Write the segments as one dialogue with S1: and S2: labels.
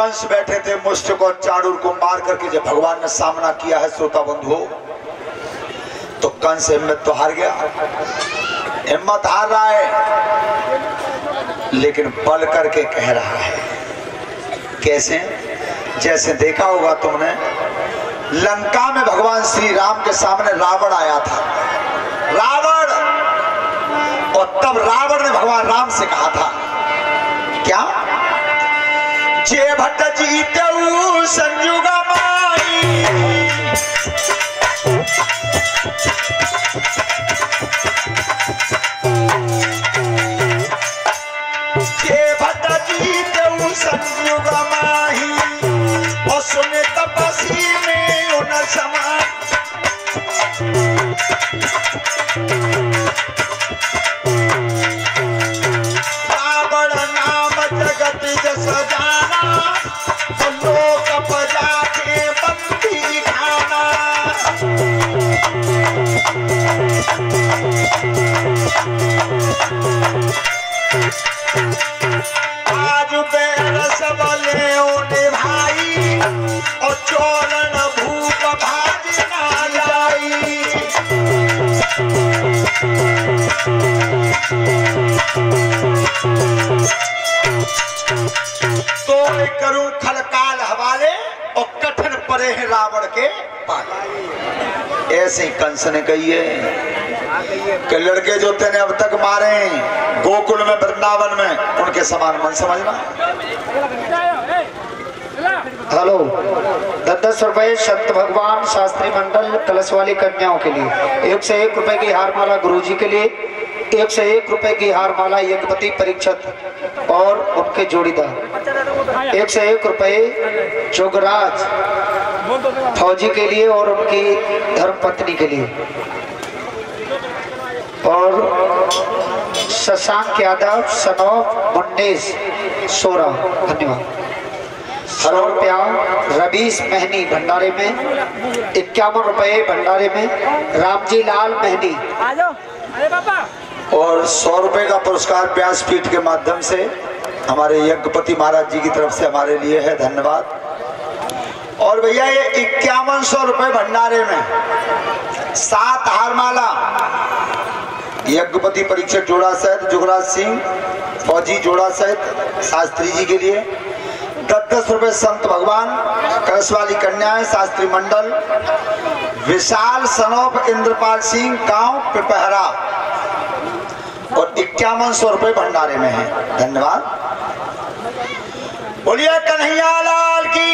S1: कंस बैठे थे मुष्टिक और चाणूर को मार करके जब भगवान ने सामना किया है श्रोता बंधुओं, तो कंस हिम्मत तो हार गया, हिम्मत हार रहा है, लेकिन बल करके कह रहा है। कैसे? जैसे देखा होगा तुमने लंका में भगवान श्री राम के सामने रावण आया था, रावण, और तब रावण ने भगवान राम से कहा था क्या? जे भट्ट जीते संयुग माई, जे भट्ट जीते संयुग माही, और सुने तपसी में उन समान। रावण नाम जगत जस जाना, तो लोक प्रजा के बंदी खाना। आज बैर सबले ओने भाई, और चोरन भूप भाज ना जाई। तो करूं खलकाल हवाले, और कठिन परे हैं रावण के पाले। ऐसे ही कंस ने कही है कि लड़के जो तेने अब तक मारे गोकुल में वृंदावन में, उनके समान मन समझना।
S2: हेलो, 10-10 रुपए संत भगवान शास्त्री मंडल कलश वाली कन्याओं के लिए, 1 से 1 रुपए की हार माला गुरु जी के लिए, 1 से 1 रुपए की हार माला यज्ञपति परीक्षित और उनके जोड़ीदार, 1 से 1 रुपए जोगराज फौजी के लिए और उनकी धर्मपत्नी के लिए, और शशांक यादव सनौफ मुन्नेस सोरा, धन्यवाद। 100 रुपया रवीश महनी भंडारे में, 51 रुपए भंडारे में रामजी लाल महनी,
S1: और 100 रुपए का पुरस्कार व्यासपीठ के माध्यम से हमारे यज्ञपति महाराज जी की तरफ से हमारे लिए है, धन्यवाद। और भैया ये 5100 रुपए भंडारे में 7 हारमाला यज्ञपति परीक्षक जोड़ा सहित जुगराज सिंह फौजी जोड़ा सहित शास्त्री जी के लिए, 10-10 रुपए संत भगवान कलश वाली कन्याएं शास्त्री मंडल विशाल सनौफ इंद्रपाल सिंह गांव पिपहरा, और 5100 रुपए भंडारे में है, धन्यवाद। बोलिए कन्हैया लाल की।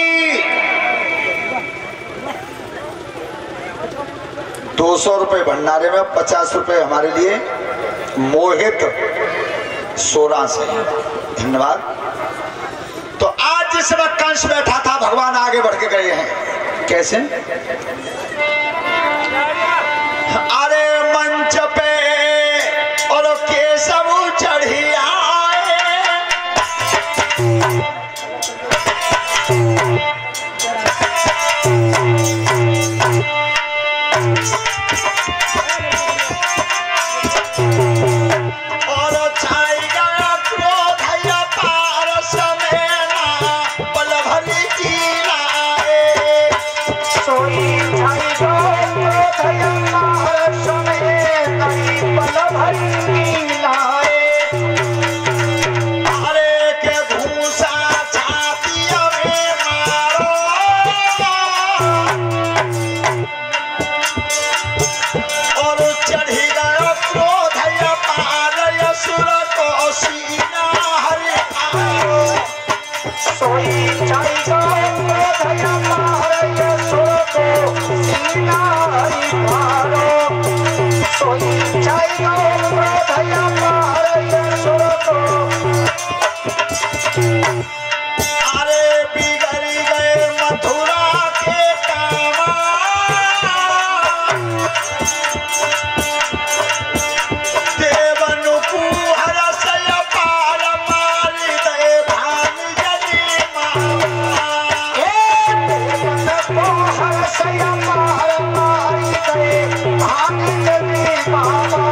S1: 200 रुपए भंडारे में, 50 रुपए हमारे लिए मोहित सोरा से, धन्यवाद। तो आज जिस समय कंस बैठा था भगवान आगे बढ़ के गए हैं। कैसे? अरे मंच पे और केशव चढ़ी आए, और छाई गया क्रोध अपार समेना, पल भरी जी लाए। सोई छाई गया क्रोध अपार समेना, पल भरी जी लाए। अरे के घूसा छाती में मारो, और चढ़ी गया क्रोध अपार असुर को सीना हरि आरो। सोई छाई गया क्रोध अपार असुर को सीना हरि आरो। सोई छाई गया क्रोध अपार असुर को। अरे बिगड़ गए मथुरा के कामा, देवनु कुहर से अपार मारी दे भान जनी मामा। देवनु कुहर से अपार मारी दे भान जनी मामा।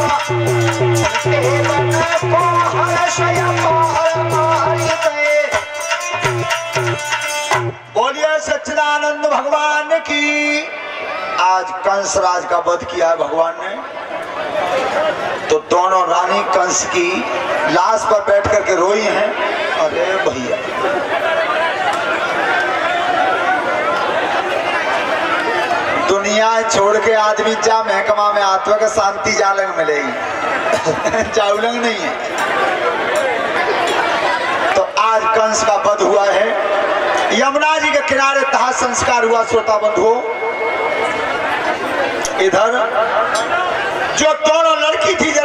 S1: देवनु कुहर से अपार मारी दे। बोलिए सच्चिदानंद भगवान की। आज कंस राज का वध किया है भगवान ने, तो दोनों रानी कंस की लाश पर बैठ करके रोई हैं। अरे भैया, दुनिया छोड़ के आदमी जा महकमा में आत्मा का शांति जालंग मिलेगी जाउलंग नहीं है। तो आज कंस का वध हुआ है, यमुना जी के किनारे तहा संस्कार हुआ। श्रोता बंधुओं, इधर जो दोनों लड़की थी